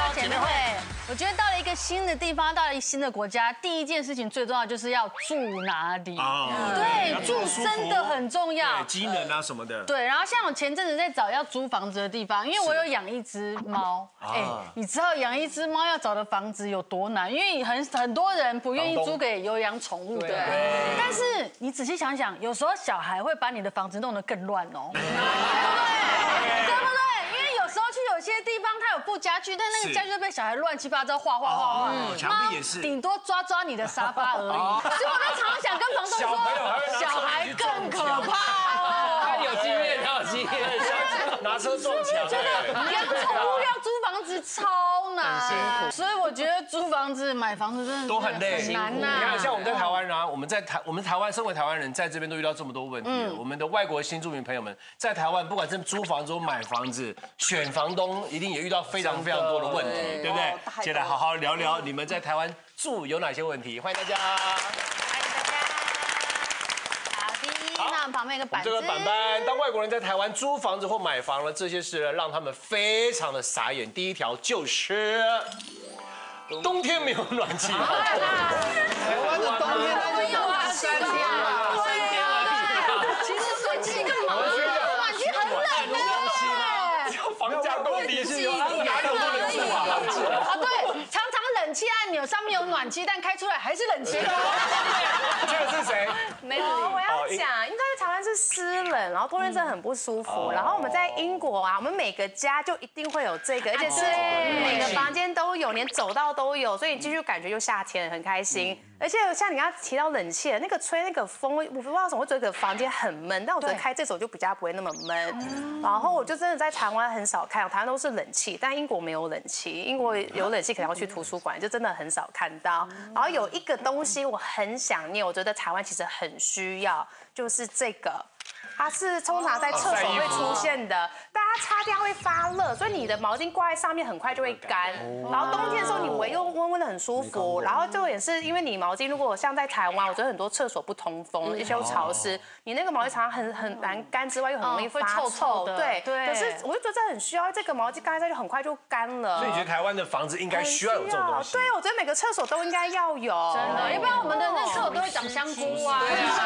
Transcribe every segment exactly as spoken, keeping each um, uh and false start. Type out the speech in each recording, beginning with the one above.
姐妹会。我觉得到了一个新的地方，到了一个新的国家，第一件事情最重要就是要住哪里。对，住真的很重要。 机能啊什么的。 对，然后像我前阵子在找要租房子的地方，因为我有养一只猫。哎，你知道养一只猫要找的房子有多难？因为很很多人不愿意租给有养宠物的。但是你仔细想想，有时候小孩会把你的房子弄得更乱哦。对不对？对不对？因为有时候去有些地方，它有布家具，但那个家具就被小孩乱七八糟画画画画， 墙壁也是， 顶多抓抓你的沙发而已。所以我在常常想跟房东说，小孩更可怕哦。 他有经验，他有经验， 拿车撞墙。 觉得养宠物要租房子超难，所以我觉得租房子、买房子真的都很累， 很难呐。 你看，像我们在台湾啊，我们在台，我们台湾身为台湾人，在这边都遇到这么多问题了。我们的外国新住民朋友们在台湾，不管是租房子、买房子、选房东，一定也遇到非常非常多的问题，对不对？接下来好好聊聊你们在台湾住有哪些问题，欢迎大家。 欢迎大家。好的，那我们旁边有个板子。 这个板板，当外国人在台湾租房子或买房了，这些事呢，让他们非常的傻眼。第一条就是冬天没有暖气。台湾的冬天那就有啊，三天啊，三天啊。 其实暖气干嘛？暖气很冷哎。 房价够低是有，哪有不能住啊？ 啊，对，常常冷气按钮上面有暖气，但开出来还是冷气。 这个是谁？ 没有，我要讲，应该在台湾是湿冷，然后冬天真的很不舒服。然后我们在英国啊，我们每个家就一定会有这个，而且是每个房间都有，连走道都有，所以你继续感觉就夏天很开心。而且像你刚刚提到冷气的那个吹那个风，我不知道为什么会觉得房间很闷，但我觉得开这种就比较不会那么闷。然后我就真的在台湾很少看，台湾都是冷气，但英国没有冷气，英国有冷气可能要去图书馆，就真的很少看到。然后有一个东西我很想念，我觉得台湾其实很需要，就是这个。它是通常在厕所会出现的，大家擦掉会发热，所以你的毛巾挂在上面很快就会干。然后冬天的时候你围用温温的很舒服。然后就也是因为你毛巾如果像在台湾，我觉得很多厕所不通风，而且又潮湿，你那个毛巾常常很很难干之外，又很容易发臭。对对。可是我就觉得这很需要，这个毛巾盖在就很快就干了。 所以你觉得台湾的房子应该需要有这种东西？ 对，我觉得每个厕所都应该要有。 真的，要不然我们的那厕所都会长香菇啊。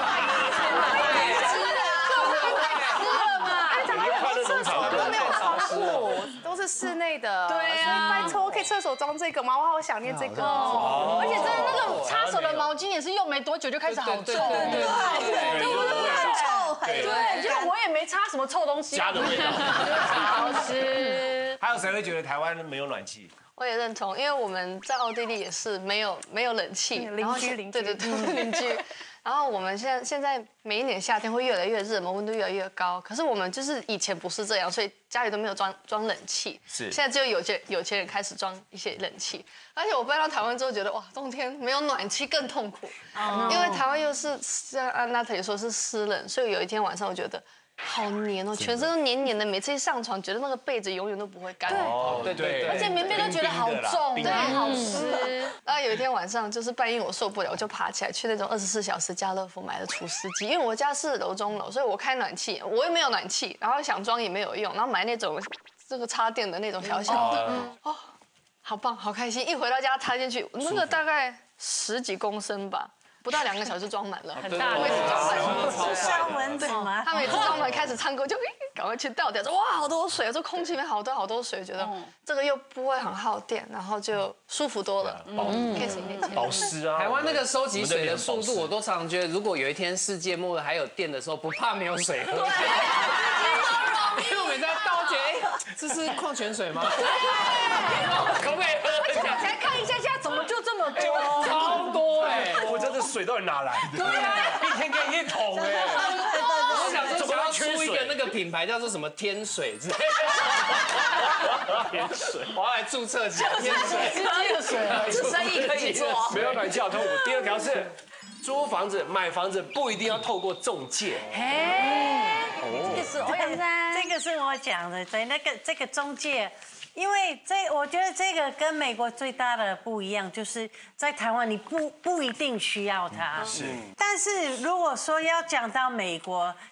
厕所都没有窗户，都是室内的。对啊，拜托，可以厕所装这个吗？我好想念这个。 而且真的那个擦手的毛巾也是用没多久就开始好臭，对对对，对不对？很臭，对，就是我也没擦什么臭东西， 家的味道， 好吃。 还有谁会觉得台湾没有暖气？ 我也认同，因为我们在奥地利也是没有没有冷气， 邻居邻居， 对对对，邻居。然后我们现在现在每一年夏天会越来越热嘛，温度越来越高。可是我们就是以前不是这样，所以家里都没有装装冷气。是。现在只有有钱有钱人开始装一些冷气。而且我搬到台湾之后，觉得哇，冬天没有暖气更痛苦，因为台湾又是像安娜特也说是湿冷，所以有一天晚上我觉得。好黏哦，全身都黏黏的，每次一上床，觉得那个被子永远都不会干。 对对对， 而且棉被都觉得好重， 对，好湿。然后有一天晚上，就是半夜我受不了，我就爬起来去那种二十四小时家乐福买了除湿机，因为我家是楼中楼，所以我开暖气，我又没有暖气，然后想装也没有用，然后买那种这个插电的那种小小的，哦，好棒，好开心！一回到家插进去，那个大概十几公升吧。不到两个小时装满了，很大，位置装满了， 是烧蚊子吗？ 他每次装满开始唱歌就赶快去倒掉，说哇好多水，我说空气里面好多好多水，觉得这个又不会很耗电，然后就舒服多了，可以省点钱。 保湿啊！ 台湾那个收集水的速度，我都常常觉得，如果有一天世界末日还有电的时候，不怕没有水喝。因为我每次倒觉得，这是矿泉水吗？可不可以喝？ 而且我才看一下下，怎么就这么多？ 超多哎！ 我这个水到底哪来的？对啊，一天给一桶哎！ 我想说，想要出一个那个品牌叫做什么天水之类的。天水，我要来注册一下天水。 天水， 这生意可以做。 没有暖气好痛苦。第二条是，租房子、买房子不一定要透过中介。 哎，这个是欧阳珊，这个是我讲的，对，那个这个中介。因为这，我觉得这个跟美国最大的不一样，就是在台湾你不不一定需要它，是。但是如果说要讲到美国，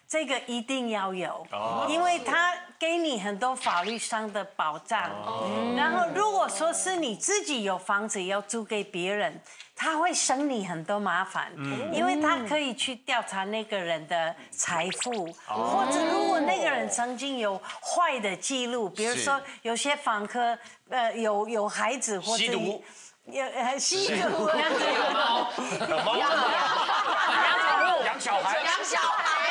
这个一定要有，因为它给你很多法律上的保障。然后如果说是你自己有房子要租给别人，他会省你很多麻烦，因为他可以去调查那个人的财富，或者如果那个人曾经有坏的记录，比如说有些房客呃有有孩子或者吸毒。 有呃吸毒， 有猫，有猫，养宠物，养小孩， 养小孩，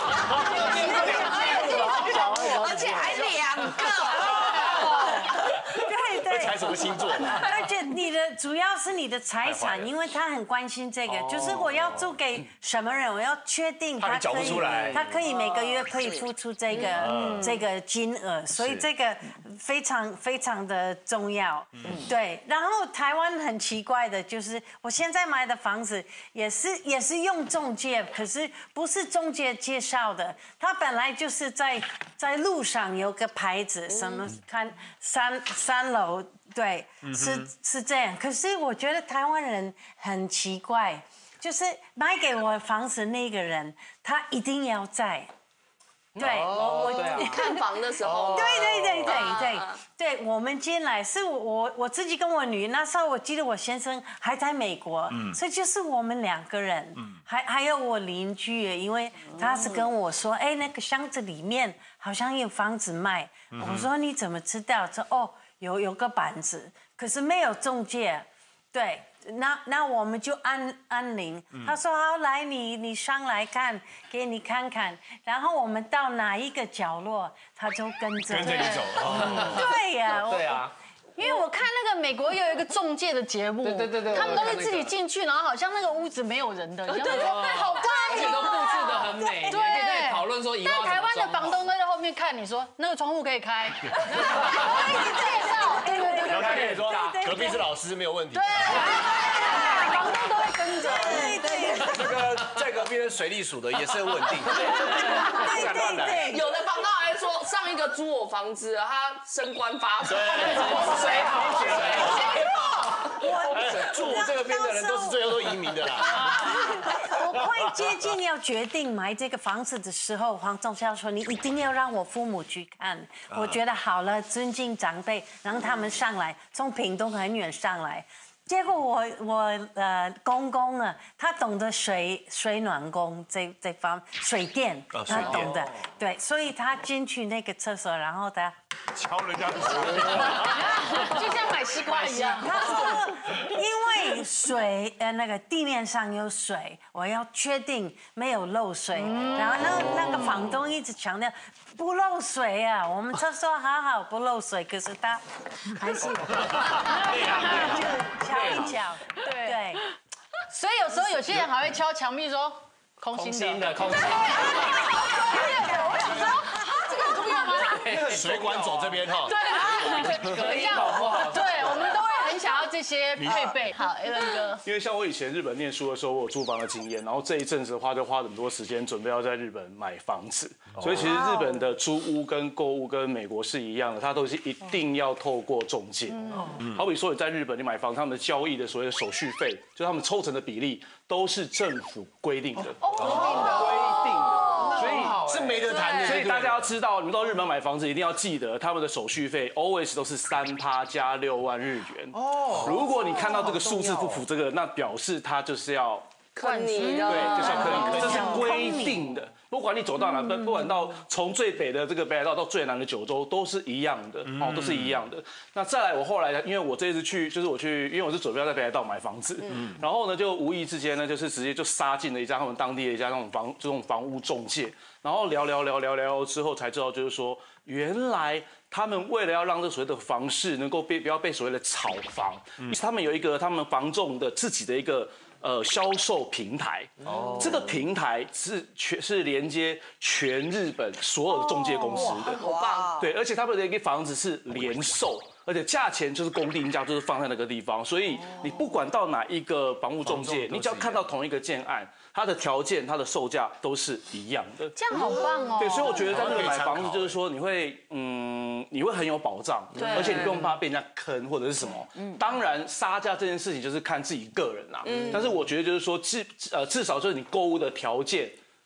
而且还两个。 对对。 猜什么星座？ 而且你的主要是你的财产，因为他很关心这个，就是我要租给什么人，我要确定他可以，他可以每个月可以付出这个这个金额，所以这个非常非常的重要。对，然后台湾很奇怪的就是，我现在买的房子也是也是用中介，可是不是中介介绍的，他本来就是在在路上有个牌子，什么看三三楼。对，是是这样。可是我觉得台湾人很奇怪，就是买给我房子那个人，他一定要在。对，我我看房的时候。 对对对对对对，我们进来是我我自己跟我女，那时候我记得我先生还在美国，所以就是我们两个人，还还有我邻居，因为他是跟我说，哎，那个箱子里面好像有房子卖，我说你怎么知道？说哦。有有个板子，可是没有中介，对，那那我们就按按铃。他说好，来你你上来看，给你看看。然后我们到哪一个角落，他就跟着跟着你走。 对呀， 对啊。 因为我看那个美国有一个中介的节目， 对对对对， 他们都是自己进去，然后好像那个屋子没有人的，对对对，好棒， 而且都布置的很美，对，可以在讨论说以后。 但台湾的房东都在后面看，你说那个窗户可以开，我一直介绍，对对对， 然后他跟你说隔壁是老师没有问题， 对，房东都会跟着， 对对。 那个在隔壁的水利署的也是很稳定， 对对对， 有的房东还说上一个租我房子，他升官发财， 谁好谁我住这个边的人都是最后都移民的啦。 我快接近要决定买这个房子的时候，黄总校说你一定要让我父母去看。我觉得好了，尊敬长辈，让他们上来，从屏东很远上来。结果我我呃公公啊，他懂得水水暖工这这方水电，他懂得，对，所以他进去那个厕所，然后他敲人家的手， 就像买西瓜一样。 他说，因为水呃那个地面上有水，我要确定没有漏水。然后那那个房东一直强调不漏水啊，我们厕所好好不漏水，可是他还是就敲一敲，对。 所以有时候有些人还会敲墙壁说空心的， 空心的。 我想说，啊，这个很重要吗？ 水管走这边哈。 对， 隔音好不好？ 对，我们都会很想要这些配备。好 ，Alan 哥。 因为像我以前日本念书的时候，我有租房的经验，然后这一阵子的话就花很多时间准备要在日本买房子，所以其实日本的租屋跟购物跟美国是一样的，它都是一定要透过中介。好比说你在日本你买房，他们的交易的所谓的手续费，就是他们抽成的比例都是政府规定的，规定的。所以是没得谈的， 所以大家要知道，你们到日本买房子一定要记得，他们的手续费 always 都是三趴加六万日元。哦，如果你看到这个数字不符这个，那表示他就是要坑你的， 对，就是要坑你，这是规定的。不管你走到哪，不不管到从最北的这个北海道到最南的九州，都是一样的，哦，都是一样的。那再来，我后来因为我这一次去，就是我去，因为我是准备要在北海道买房子，然后呢，就无意之间呢，就是直接就杀进了一家他们当地的一家那种房这种房屋中介，然后聊聊聊聊聊之后才知道，就是说原来他们为了要让这所谓的房市能够被不要被所谓的炒房，他们有一个他们房仲的自己的一个。呃，销售平台，哦，这个平台是全是连接全日本所有的中介公司的， 好棒， 对，而且他们的一个房子是连售，而且价钱就是公定价，就是放在那个地方，所以你不管到哪一个房屋中介，你只要看到同一个建案，它的条件、它的售价都是一样的， 这样好棒哦。 对，所以我觉得在那个买房子就是说，你会嗯，你会很有保障，而且你不用怕被人家坑或者是什么。当然，杀价这件事情就是看自己个人啦，但是我觉得就是说至呃至少就是你购物的条件。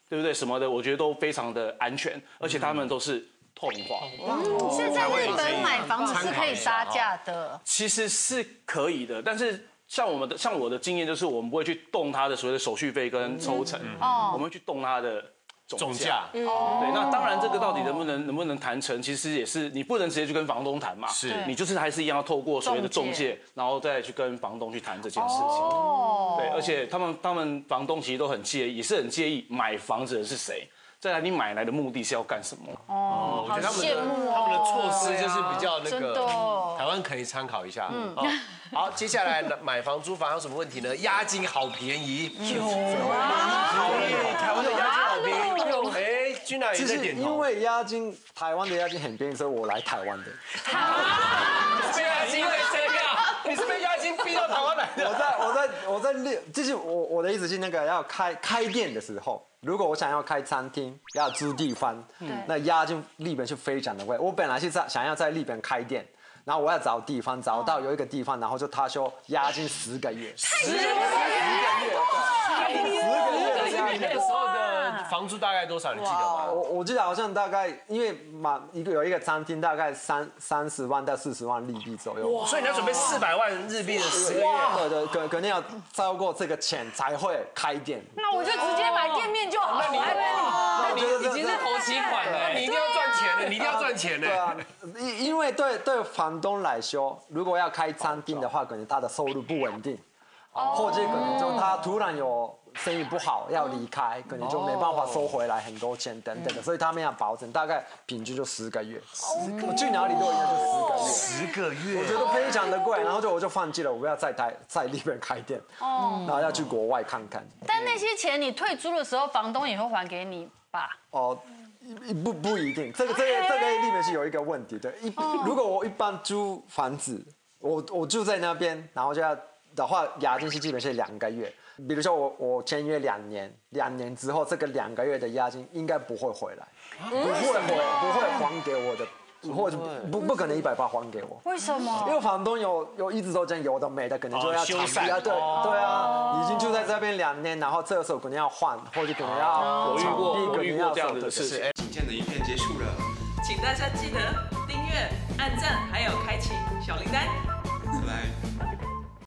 对不对？什么的，我觉得都非常的安全，而且他们都是透明化。 现在日本买房子是可以杀价的， 其实是可以的，但是。像我们的像我的经验就是，我们不会去动它的所谓的手续费跟抽成，我们会去动它的总价。对，那当然这个到底能不能能不能谈成，其实也是你不能直接去跟房东谈嘛，是你就是还是一样要透过所谓的中介，然后再去跟房东去谈这件事情。对，而且他们他们房东其实都很介意，也是很介意买房子的是谁。再来，你买来的目的是要干什么？ 哦，好羡慕哦！ 他们的措施就是比较那个，台湾可以参考一下。嗯，好，接下来买房租房有什么问题呢？押金好便宜，有啊，台湾的押金好便宜，有哎，君娜也在点头。 因为押金，台湾的押金很便宜，所以我来台湾的。 被押金会这样？你是被押金逼到台湾来的？ 我在我在我在日，就是我我的意思是那个要开开店的时候。如果我想要开餐厅，要租地方，那押金日本是非常的贵。我本来是在想要在日本开店，然后我要找地方，找到有一个地方，然后就他说押金十个月，十个月， 十个月的时候的房租大概多少？你记得吗？ 我我记得好像大概，因为嘛一个有一个餐厅大概三三十万到四十万日币左右， 所以你要准备四百万日币的十个月， 对对，可肯定要超过这个钱才会开店。 那我就直接买店面就好了。 那你已经是头期款了， 你一定要赚钱的，你一定要赚钱的。 对啊，因因为对对房东来说，如果要开餐厅的话，可能他的收入不稳定，或者可能就他突然有生意不好要离开，可能就没办法收回来很多钱等等的，所以他们要保证大概平均就十个月，我去哪里都一样就十个月， 十个月， 我觉得非常的贵，然后就我就放弃了，我不要在台在日本开店，然后要去国外看看。 但那些钱你退租的时候，房东也会还给你吧？ 哦。不不一定，这个这个这个里面是有一个问题的。一如果我一般租房子，我我住在那边，然后就要的话，押金是基本是两个月。比如说我我签约两年，两年之后这个两个月的押金应该不会回来，不会回不会还给我的，或者不不可能一百八还给我。 为什么？ 因为房东有有一直都这样，有的没的，可能就要修缮啊，对对啊，已经住在这边两年，然后这个时候可能要换，或者可能要我遇过我遇过这样的事情。 今天的影片结束了， 请大家记得订阅、按赞，还有开启小铃铛。 拜拜。